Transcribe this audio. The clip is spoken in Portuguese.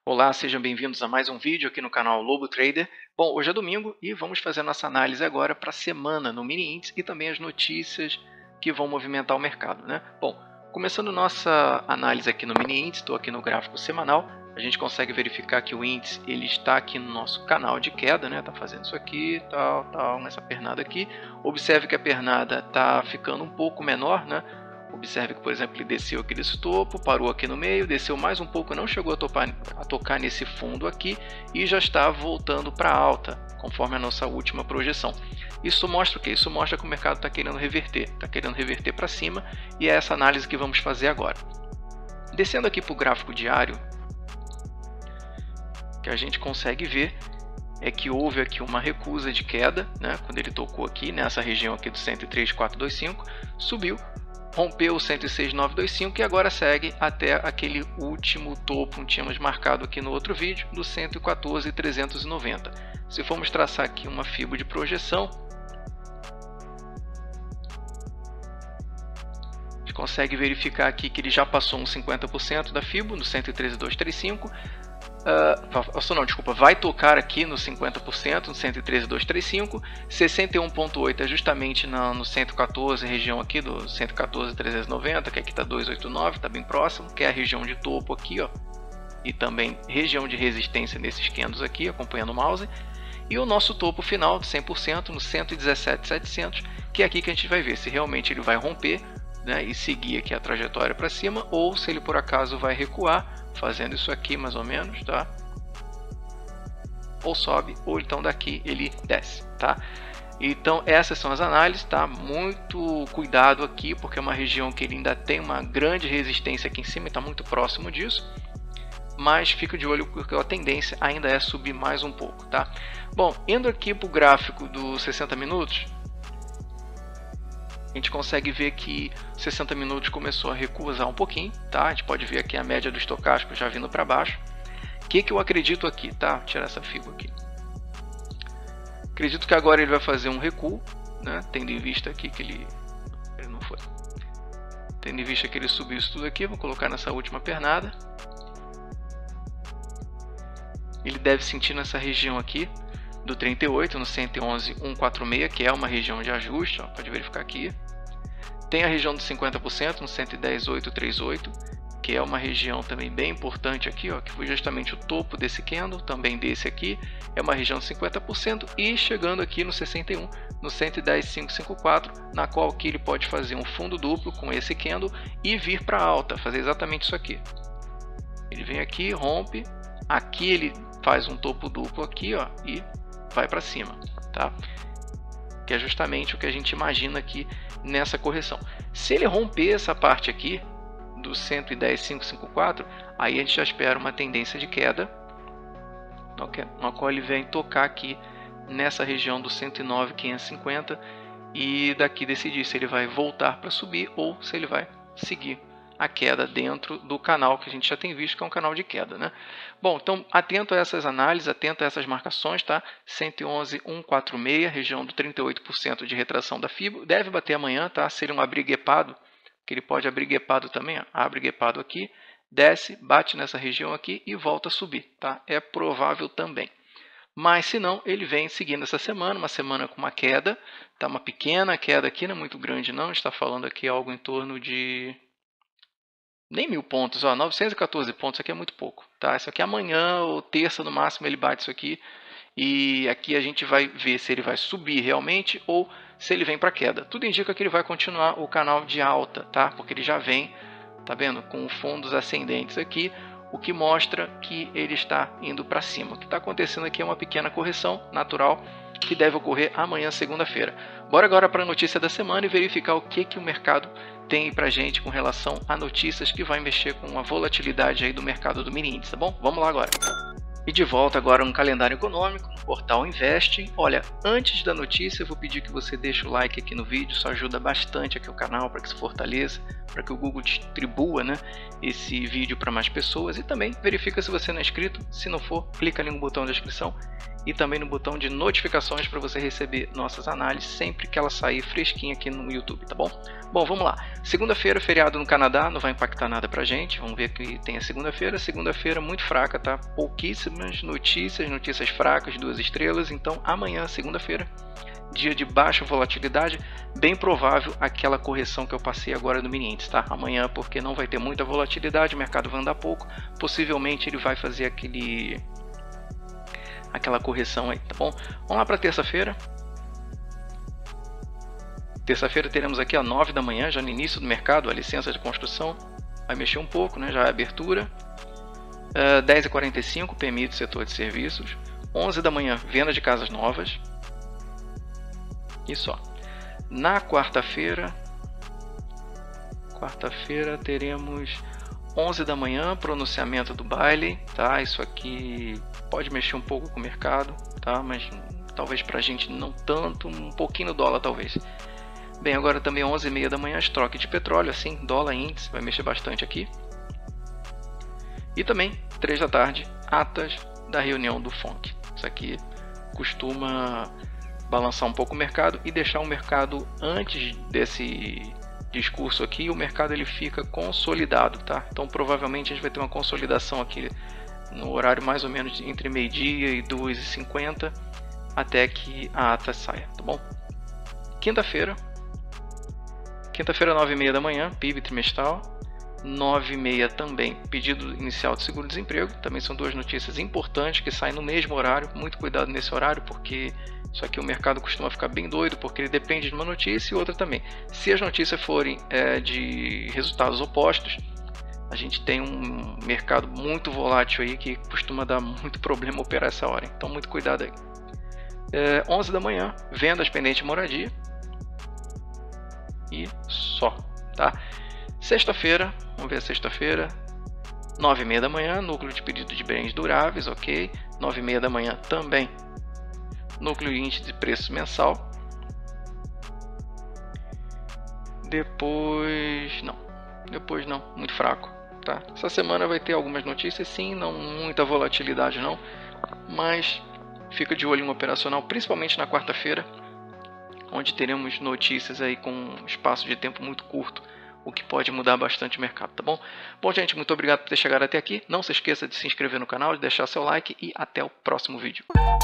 Olá, sejam bem-vindos a mais um vídeo aqui no canal Lobo Trader. Bom, hoje é domingo e vamos fazer a nossa análise agora para a semana no mini índice e também as notícias que vão movimentar o mercado, né? Bom, começando nossa análise aqui no mini índice, estou aqui no gráfico semanal, a gente consegue verificar que o índice ele está aqui no nosso canal de queda, né? Tá fazendo isso aqui, tal, nessa pernada aqui. Observe que a pernada está ficando um pouco menor, né? Observe que, por exemplo, ele desceu aqui desse topo, parou aqui no meio, desceu mais um pouco, não chegou a tocar nesse fundo aqui e já está voltando para alta, conforme a nossa última projeção. Isso mostra o quê? Isso mostra que o mercado está querendo reverter para cima, e é essa análise que vamos fazer agora. Descendo aqui para o gráfico diário, o que a gente consegue ver é que houve aqui uma recusa de queda, né? Quando ele tocou aqui nessa região aqui do 103.425, subiu, rompeu o 106.925 e agora segue até aquele último topo que tínhamos marcado aqui no outro vídeo, do 114.390. Se formos traçar aqui uma fibra de projeção, a gente consegue verificar aqui que ele já passou uns 50% da fibra, no 113.235. Vai tocar aqui no 50%, no 113.235, 61.8 é justamente no 114, região aqui do 114.390, que aqui está 289, está bem próximo, que é a região de topo aqui, ó, e também região de resistência nesses candles aqui, acompanhando o mouse, e o nosso topo final de 100% no 117.700, que é aqui que a gente vai ver se realmente ele vai romper, né, e seguir aqui a trajetória para cima, ou se ele por acaso vai recuar, fazendo isso aqui mais ou menos, tá? Ou sobe, ou então daqui ele desce, tá? Então essas são as análises, tá? Muito cuidado aqui, porque é uma região que ele ainda tem uma grande resistência aqui em cima e está muito próximo disso. Mas fica de olho porque a tendência ainda é subir mais um pouco, tá? Bom, indo aqui para o gráfico dos 60 minutos, a gente consegue ver que 60 minutos começou a recusar um pouquinho, tá? A gente pode ver aqui a média do estocástico já vindo para baixo. O que eu acredito aqui, tá? Vou tirar essa figura aqui. Acredito que agora ele vai fazer um recuo, né? Tendo em vista aqui que ele não foi. Tendo em vista que ele subiu isso tudo aqui, vou colocar nessa última pernada. Ele deve sentir nessa região aqui do 38 no 111.146, que é uma região de ajuste, ó, pode verificar aqui. Tem a região dos 50% no 110.838, que é uma região também bem importante aqui, ó, que foi justamente o topo desse candle, também desse aqui, é uma região de 50%, e chegando aqui no 61 no 110.554, na qual aqui ele pode fazer um fundo duplo com esse candle e vir para alta, fazer exatamente isso aqui. Ele vem aqui, rompe, aqui ele faz um topo duplo aqui, ó, e vai para cima, tá? Que é justamente o que a gente imagina aqui nessa correção. Se ele romper essa parte aqui do 110.554, aí a gente já espera uma tendência de queda, na qual ele vem tocar aqui nessa região do 109.550 e daqui decidir se ele vai voltar para subir ou se ele vai seguir a queda dentro do canal que a gente já tem visto, que é um canal de queda, né? Bom, então atento a essas análises, atento a essas marcações, tá? 111.146, região do 38% de retração da fibra, deve bater amanhã, tá? Se ele um abrir guepado, que ele pode abrir guepado também, ó, abre guepado aqui, desce, bate nessa região aqui e volta a subir, tá? É provável também. Mas se não, ele vem seguindo essa semana, uma semana com uma queda, tá? Uma pequena queda aqui, não é muito grande não, a gente está falando aqui algo em torno de nem 1000 pontos, ó, 914 pontos, isso aqui é muito pouco, tá? Isso aqui amanhã ou terça no máximo ele bate isso aqui, e aqui a gente vai ver se ele vai subir realmente ou se ele vem para queda. Tudo indica que ele vai continuar o canal de alta, tá? Porque ele já vem, tá vendo, com fundos ascendentes aqui, o que mostra que ele está indo para cima. O que está acontecendo aqui é uma pequena correção natural que deve ocorrer amanhã, segunda-feira. Bora agora para a notícia da semana e verificar o que o mercado tem para gente com relação a notícias que vai mexer com a volatilidade aí do mercado do mini índice, tá bom? Vamos lá agora. E de volta agora no calendário econômico, no portal Invest. Olha, antes da notícia eu vou pedir que você deixe o like aqui no vídeo, isso ajuda bastante aqui o canal para que se fortaleça, para que o Google distribua, né, esse vídeo para mais pessoas, e também verifica se você não é inscrito, se não for, clica ali no botão da descrição e também no botão de notificações para você receber nossas análises sempre que ela sair fresquinha aqui no YouTube, tá bom? Bom, vamos lá. Segunda-feira, feriado no Canadá, não vai impactar nada pra gente. Vamos ver que tem a segunda-feira. Segunda-feira muito fraca, tá? Pouquíssimas notícias fracas, 2 estrelas. Então amanhã, segunda-feira, dia de baixa volatilidade, bem provável aquela correção que eu passei agora no mini índice, tá? Amanhã, porque não vai ter muita volatilidade, o mercado vai andar pouco, possivelmente ele vai fazer aquela correção aí, tá bom? Vamos lá para terça-feira. Terça-feira teremos aqui às 9 da manhã, já no início do mercado, a licença de construção vai mexer um pouco, né? Já é abertura. 10h45, PMI do setor de serviços. 11 da manhã, venda de casas novas. E só. Na quarta-feira teremos 11 da manhã, pronunciamento do Bailey, tá? Isso aqui pode mexer um pouco com o mercado, tá? Mas talvez pra gente não tanto, um pouquinho no dólar talvez. Bem, agora também 11h30 da manhã, estoque de petróleo, assim, dólar índice, vai mexer bastante aqui. E também, 3 da tarde, atas da reunião do FONC. Isso aqui costuma balançar um pouco o mercado e deixar o mercado, antes desse discurso aqui, o mercado ele fica consolidado, tá? Então provavelmente a gente vai ter uma consolidação aqui no horário mais ou menos entre meio-dia e 2h50 até que a ata saia, tá bom? Quinta-feira 9h30 da manhã, PIB trimestral. 9h30 também, pedido inicial de seguro-desemprego. Também são 2 notícias importantes que saem no mesmo horário. Muito cuidado nesse horário, porque isso aqui o mercado costuma ficar bem doido, porque ele depende de uma notícia e outra também. Se as notícias forem de resultados opostos, a gente tem um mercado muito volátil aí que costuma dar muito problema operar essa hora. Então muito cuidado aí. 11 da manhã, vendas pendente de moradia. E só, tá? Sexta-feira, vamos ver a sexta-feira, 9h30 da manhã, núcleo de pedido de bens duráveis, ok. 9h30 da manhã também, núcleo de índice de preços mensal. Depois não, muito fraco, tá? Essa semana vai ter algumas notícias, sim, não muita volatilidade não, mas fica de olho em um operacional, principalmente na quarta-feira, onde teremos notícias aí com um espaço de tempo muito curto, o que pode mudar bastante o mercado, tá bom? Bom, gente, muito obrigado por ter chegado até aqui. Não se esqueça de se inscrever no canal, de deixar seu like e até o próximo vídeo.